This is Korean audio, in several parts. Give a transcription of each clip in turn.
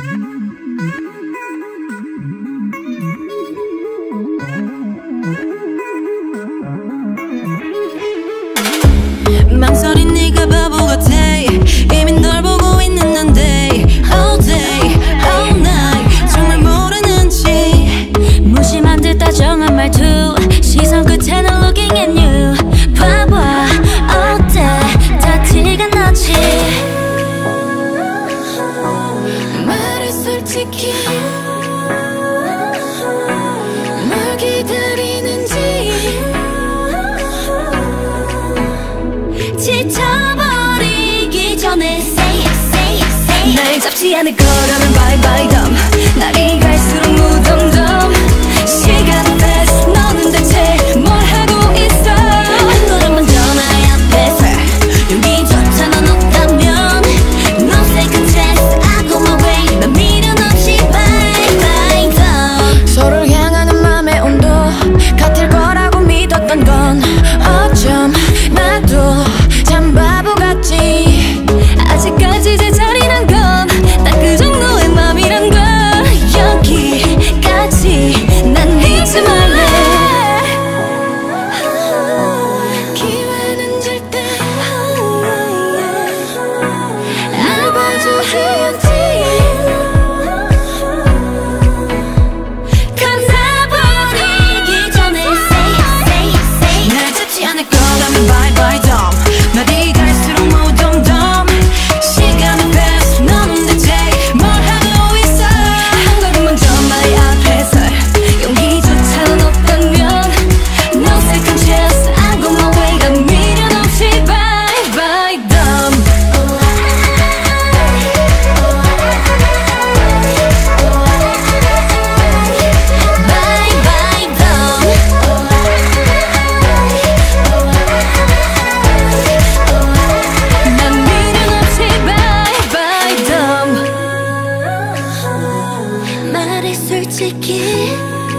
망설인 네가 바보 같아. 이미 널 보고 있는 난데 all day all night 정말 모르는지 무심한 듯 다정한 말투 시선 끝에는 looking at you 봐봐 어때 다 티가 나지 말해 솔직히 뭘 기다리는지 지쳐버리기 전에 say it, say it, say it. 날 잡지 않을 거라면 bye bye dumb. 날이 갈수록 무덤덤. 시간은 fast 너는 대체 뭘 하고 있어. 한 걸음 먼저 나의 앞에서 용기조차 넌 없다면 No second chance I go my way. 난 미련 없이 bye bye dumb. 서로를 향하는 맘의 온도 같을 거라고 믿었던 건 어쩜 나도 참 바보같지. 아직까지 제자리란 건 딱 그 정도의 맘이란 걸. 여기까지 난 잊지 말래. 기회는 절대 날 봐주지 않지. 감사버리기 전에 say it, say it, say it. 날 잡지 않을 거라면 bye bye dumb. 날이 갈수록 무덤덤. 시간은 fast 너는 대체 뭘 하고 있어. 한 걸음 먼저 나의 앞에서 용기조차는 없다면 No second chance I go my way. 난 미련 없이 bye bye dumb. Bye bye dumb. 난 미련 없이 bye bye dumb. 말해 솔직히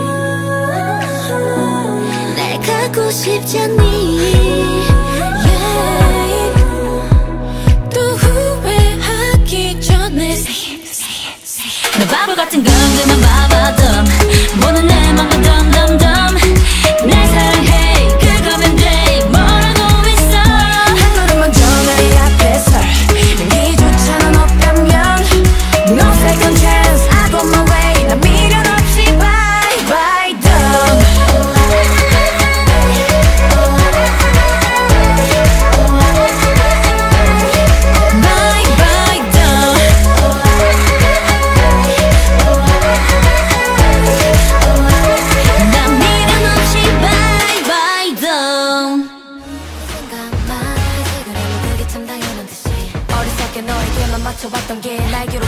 날 가고 싶지 않니. Yeah. 또 후회하기 전에 say it, say it, say it. 너 바보 같은 건데만 봐봐 dumb. 보는 내 맘은 dumb dumb dumb. 날 사랑해 그거면 돼. 뭘 하고 있어. 한 걸음 먼저 나의 앞에서 용기조차는 없다면 No second chance I go my way. 난 미련 없이 bye bye dumb. Bye bye dumb. 난 미련 없이 bye bye dumb. 생각만 해 그래 그게 참 당연한 듯이 어리석게 너에게만 맞춰봤던 게 날개로